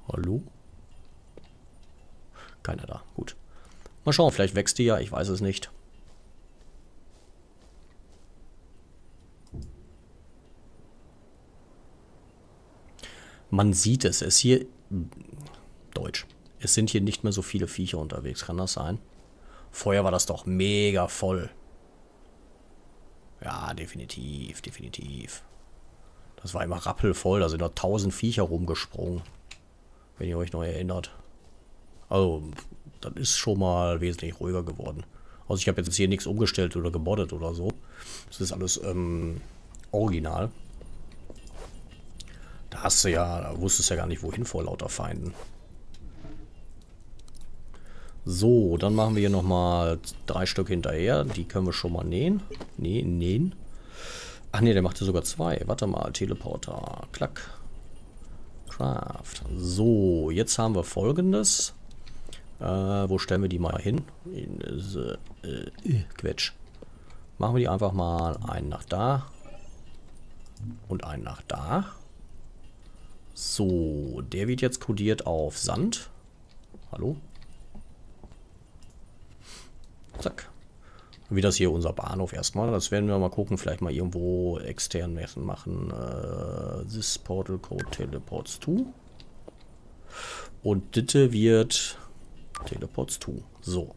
Hallo? Keiner da. Gut. Mal schauen, vielleicht wächst die ja. Ich weiß es nicht. Man sieht es. Es hier... Deutsch. Es sind hier nicht mehr so viele Viecher unterwegs. Kann das sein? Vorher war das doch mega voll. Ja, definitiv. Definitiv. Das war immer rappelvoll. Da sind noch 1000 Viecher rumgesprungen. Wenn ihr euch noch erinnert. Also, das ist schon mal wesentlich ruhiger geworden. Also ich habe jetzt hier nichts umgestellt oder gemoddet oder so. Das ist alles original. Da wusstest du ja gar nicht, wohin vor lauter Feinden. So, dann machen wir hier nochmal 3 Stück hinterher. Die können wir schon mal nähen. Nähen. Ach nee, der machte sogar 2. Warte mal, Teleporter. Klack. Craft. So, jetzt haben wir Folgendes. Wo stellen wir die mal hin? Quetsch. Machen wir die einfach mal einen nach da. Und einen nach da. So, der wird jetzt kodiert auf Sand. Hallo? Zack. Wie das hier unser Bahnhof erstmal. Das werden wir mal gucken. Vielleicht mal irgendwo extern machen. This portal code teleports to. Und Ditte wird teleports to. So.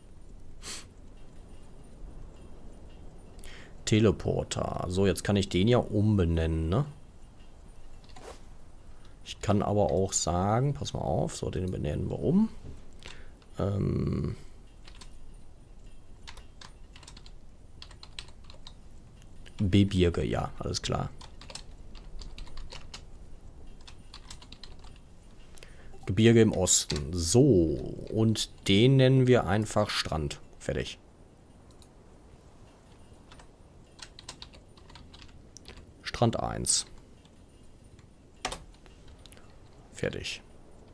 Teleporter. So, jetzt kann ich den ja umbenennen, ne? Ich kann aber auch sagen, pass mal auf, so, den benennen wir um. Gebirge, ja, alles klar. Gebirge im Osten. So, und den nennen wir einfach Strand. Fertig. Strand 1. Fertig.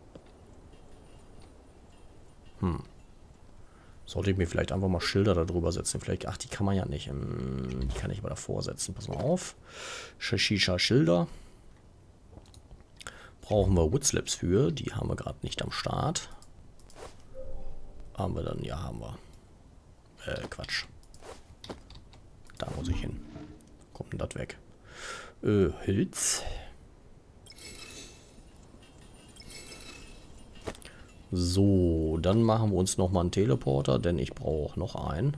Sollte ich mir vielleicht einfach mal Schilder darüber setzen. Vielleicht, ach, die kann man ja nicht. Die kann ich aber davor setzen. Pass mal auf. Shisha Schilder. Brauchen wir Woodslaps für. Die haben wir gerade nicht am Start. Haben wir dann? Ja, haben wir. Quatsch. Da muss ich hin. Kommt denn das weg? Holz. So, dann machen wir uns nochmal einen Teleporter, denn ich brauche noch einen.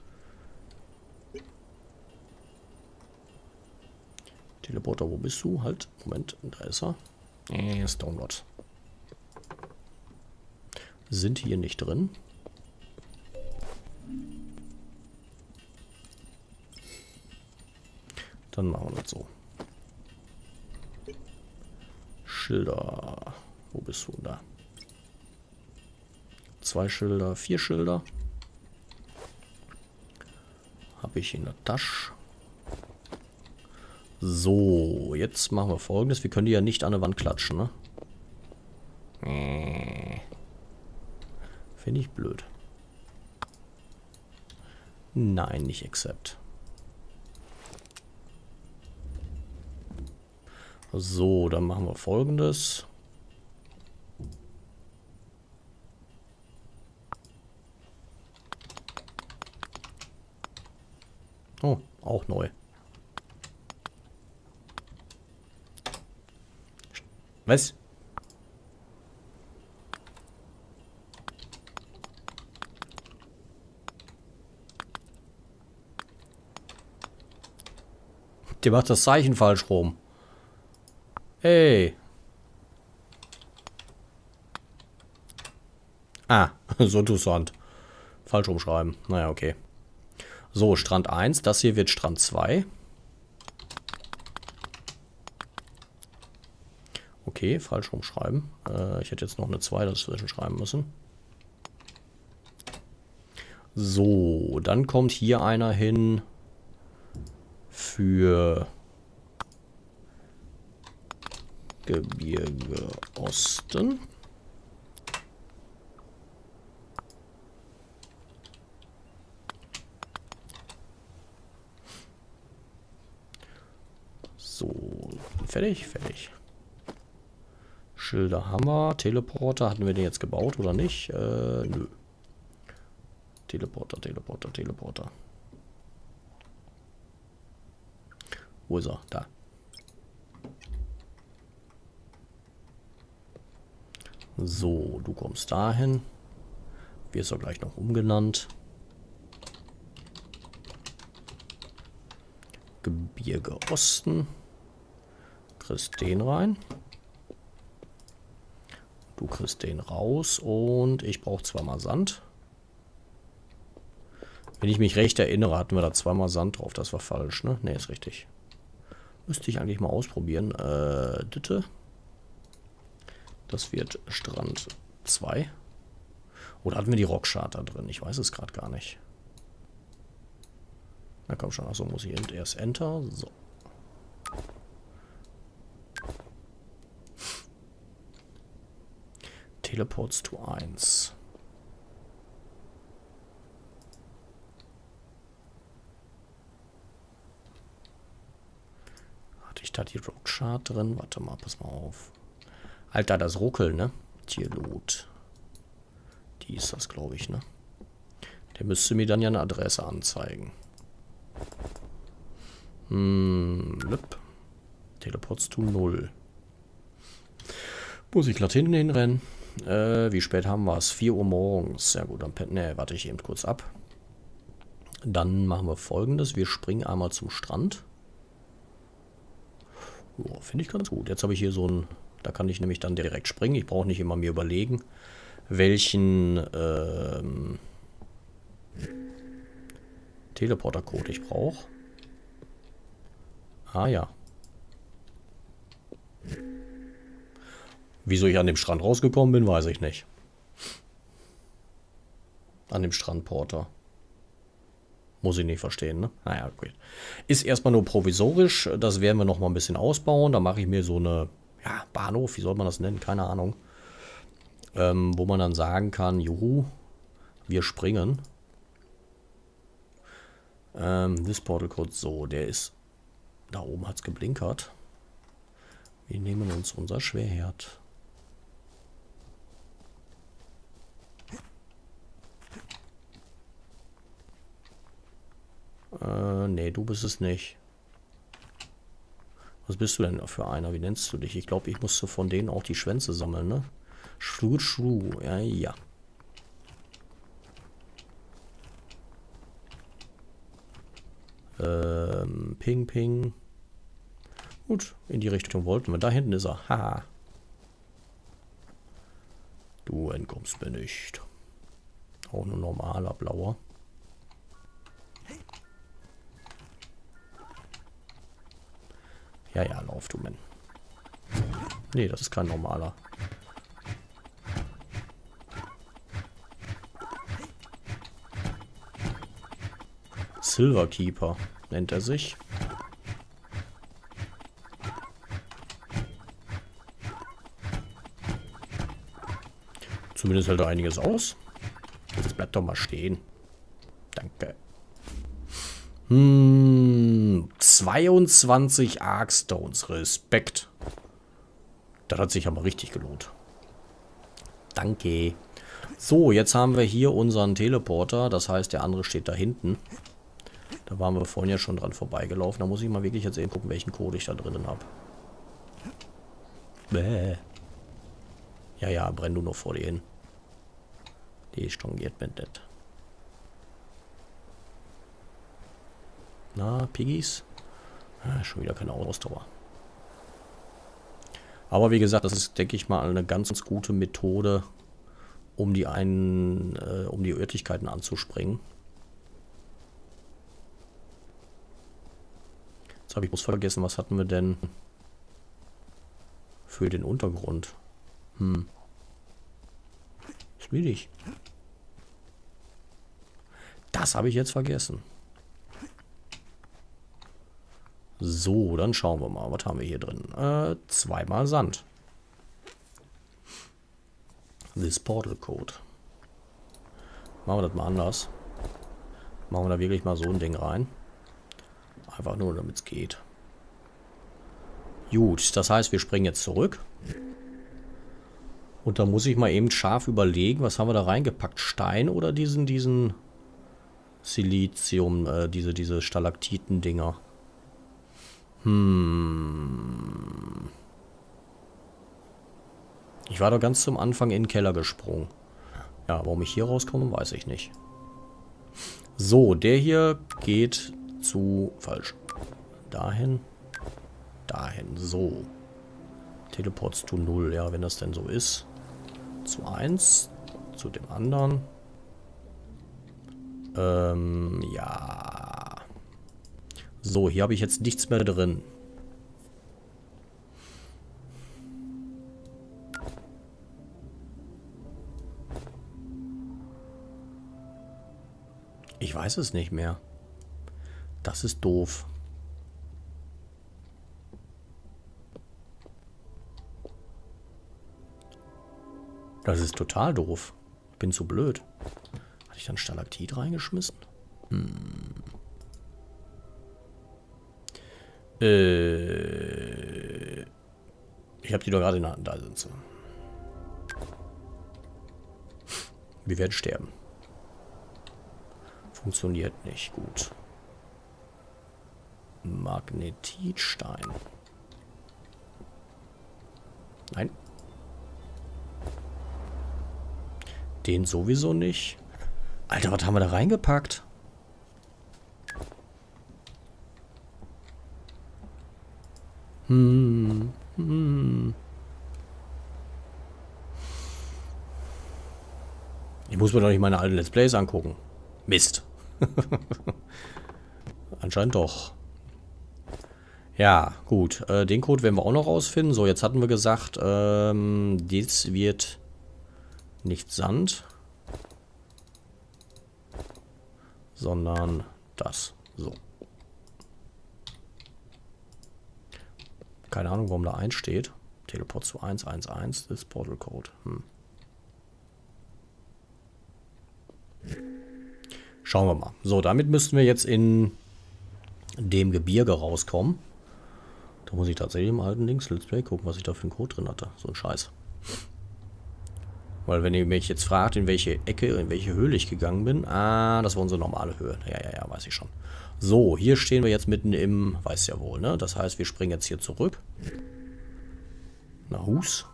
Teleporter, wo bist du? Halt, Moment, da ist er. Ist Download. Sind hier nicht drin. Dann machen wir das so. Schilder. Wo bist du? Da. 2 Schilder, 4 Schilder. Habe ich in der Tasche. So, jetzt machen wir Folgendes. Wir können die ja nicht an der Wand klatschen, ne? Finde ich blöd. Nein, nicht accept. So, dann machen wir Folgendes. Oh, auch neu. Was? Der macht das Zeichen falsch rum. Hey. Ah, so interessant. Falsch umschreiben. Naja, okay. So, Strand 1. Das hier wird Strand 2. Okay, falsch rumschreiben. Ich hätte jetzt noch eine 2 dazwischen schreiben müssen. So, dann kommt hier einer hin für Gebirge Osten. So, fertig, fertig. Schilder haben wir. Teleporter, hatten wir den jetzt gebaut oder nicht? Nö. Teleporter, Teleporter, Teleporter. Wo ist er? Da. So, du kommst dahin. Wirst du gleich noch umgenannt. Gebirge Osten. Kriegst den rein. Du kriegst den raus und ich brauche zweimal Sand. Wenn ich mich recht erinnere, hatten wir da zweimal Sand drauf. Das war falsch, ne? Ne, ist richtig. Müsste ich eigentlich mal ausprobieren. Bitte. Das wird Strand 2. Oder hatten wir die Rockcharter drin? Ich weiß es gerade gar nicht. Na komm schon, achso, muss ich erst Enter. So. Teleports to 1. Hatte ich da die Rockchart drin? Warte mal, pass mal auf. Alter, das Ruckeln, ne? Tierlot. Die ist das, glaube ich, ne? Der müsste mir dann ja eine Adresse anzeigen. Lüpp. Teleports to 0. Muss ich glatt hinten hinrennen? Wie spät haben wir es? 4 Uhr morgens. Ja gut, dann warte ich eben kurz ab. Dann machen wir Folgendes. Wir springen einmal zum Strand. Oh, finde ich ganz gut. Jetzt habe ich hier so ein... Da kann ich nämlich dann direkt springen. Ich brauche nicht immer mir überlegen, welchen Teleporter-Code ich brauche. Ah ja. Wieso ich an dem Strand rausgekommen bin, weiß ich nicht. An dem Strandporter. Muss ich nicht verstehen, ne? Naja, gut. Ist erstmal nur provisorisch. Das werden wir noch mal ein bisschen ausbauen. Da mache ich mir so eine, ja, Bahnhof, wie soll man das nennen? Keine Ahnung. Wo man dann sagen kann, juhu, wir springen. This Portal Code, so, der ist, da oben hat es geblinkert. Wir nehmen uns unser Schwerherd. Nee, du bist es nicht. Was bist du denn für einer? Wie nennst du dich? Ich glaube, ich musste von denen auch die Schwänze sammeln, ne? Schru, ja, ja. Ping, ping. Gut, in die Richtung wollten wir. Da hinten ist er. Haha. Du entkommst mir nicht. Auch ein normaler blauer. Ja, ja, lauf du, Mann. Nee, das ist kein normaler. Silverkeeper nennt er sich. Zumindest hält er einiges aus. Jetzt bleibt doch mal stehen. Danke. 22 Arkstones. Respekt. Das hat sich aber richtig gelohnt. Danke. So, jetzt haben wir hier unseren Teleporter. Das heißt, der andere steht da hinten. Da waren wir vorhin ja schon dran vorbeigelaufen. Da muss ich mal wirklich jetzt eben gucken, welchen Code ich da drinnen habe. Bäh. Ja, ja, brenn du noch vor dir hin. Die strongiert mir nicht. Na, Piggies? Ah, schon wieder keine Ausdauer. Aber wie gesagt, das ist, denke ich mal, eine ganz gute Methode, um die Örtlichkeiten anzuspringen. Jetzt habe ich bloß vergessen, was hatten wir denn für den Untergrund? Ist mittig. Das habe ich jetzt vergessen. So, dann schauen wir mal. Was haben wir hier drin? Zweimal Sand. This Portal Code. Machen wir das mal anders. Machen wir da wirklich mal so ein Ding rein. Einfach nur, damit es geht. Gut, das heißt, wir springen jetzt zurück. Und da muss ich mal eben scharf überlegen, was haben wir da reingepackt? Stein oder diesen Silizium, diese Stalaktiten-Dinger? Ich war doch ganz zum Anfang in den Keller gesprungen. Ja, warum ich hier rauskomme, weiß ich nicht. So, der hier geht zu... Falsch. Dahin. Dahin. So. Teleports zu 0. Ja, wenn das denn so ist. Zu 1. Zu dem anderen. Ja. So, hier habe ich jetzt nichts mehr drin. Ich weiß es nicht mehr. Das ist doof. Das ist total doof. Ich bin zu blöd. Hatte ich dann Stalaktit reingeschmissen? Ich habe die doch gerade in der Hand. Da sind sie. Wir werden sterben. Funktioniert nicht gut. Magnetitstein. Nein. Den sowieso nicht. Alter, was haben wir da reingepackt? Ich muss mir doch nicht meine alten Let's Plays angucken. Mist. Anscheinend doch. Ja, gut. Den Code werden wir auch noch rausfinden. So, jetzt hatten wir gesagt, dies wird nicht Sand, sondern das. So. Keine Ahnung, warum da 1 steht. Teleport zu 111 ist Portal Code. Schauen wir mal. So, damit müssten wir jetzt in dem Gebirge rauskommen. Da muss ich tatsächlich im alten Links Let's Play gucken, was ich da für einen Code drin hatte. So ein Scheiß. Weil wenn ihr mich jetzt fragt, in welche Ecke, in welche Höhle ich gegangen bin. Ah, das war unsere normale Höhe. Ja, weiß ich schon. So, hier stehen wir jetzt mitten im, weiß ja wohl, ne? Das heißt, wir springen jetzt hier zurück. Na, Hus.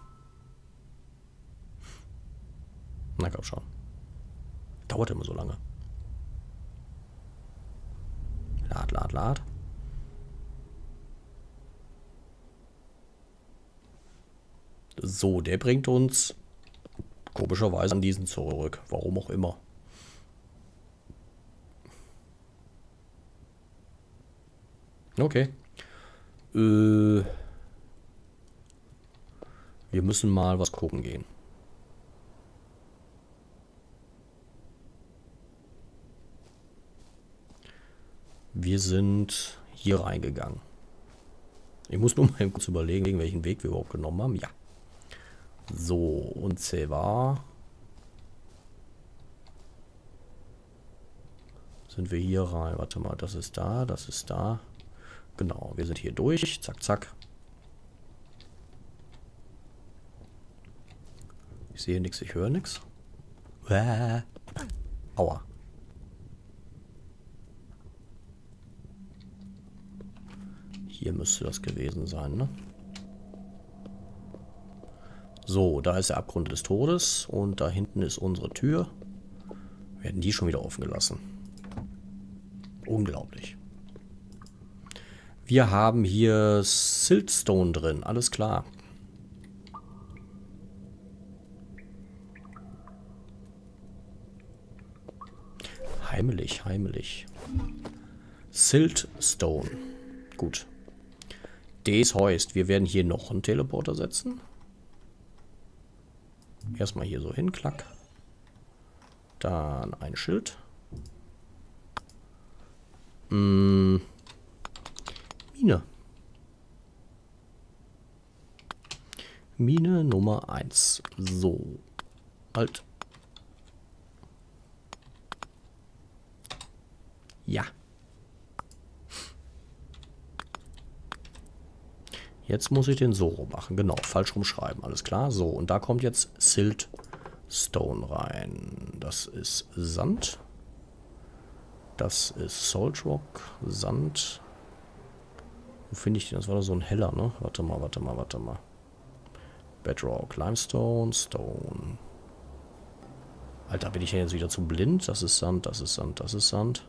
Na, komm schon. Dauert immer so lange. Lad. So, der bringt uns komischerweise an diesen zurück. Warum auch immer. Okay. Wir müssen mal was gucken gehen. Wir sind hier reingegangen. Ich muss nur mal kurz überlegen, welchen Weg wir überhaupt genommen haben. Ja. So, und zwar sind wir hier rein. Warte mal, das ist da, das ist da. Genau, wir sind hier durch. Zack, zack. Ich sehe nichts, ich höre nichts. Aua. Hier müsste das gewesen sein, ne? So, da ist der Abgrund des Todes und da hinten ist unsere Tür. Werden die schon wieder offen gelassen. Unglaublich. Wir haben hier Siltstone drin, alles klar. Heimlich. Siltstone. Gut. Das heißt, wir werden hier noch einen Teleporter setzen. Erstmal hier so hin, klack. Dann ein Schild. Mine. Mine Nummer 1. So. Halt. Ja. Jetzt muss ich den so rum machen. Genau, falsch rumschreiben. Alles klar. So, und da kommt jetzt Siltstone rein. Das ist Sand. Das ist Salt Rock. Sand. Wo finde ich den? Das war doch so ein heller, ne? Warte mal. Bedrock, Limestone, Stone. Alter, bin ich denn jetzt wieder zu blind? Das ist Sand, das ist Sand, das ist Sand.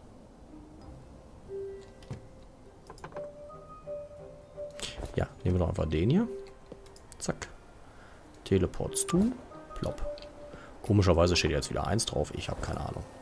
Ja, nehmen wir doch einfach den hier. Zack. Teleports to. Plopp. Komischerweise steht jetzt wieder 1 drauf. Ich habe keine Ahnung.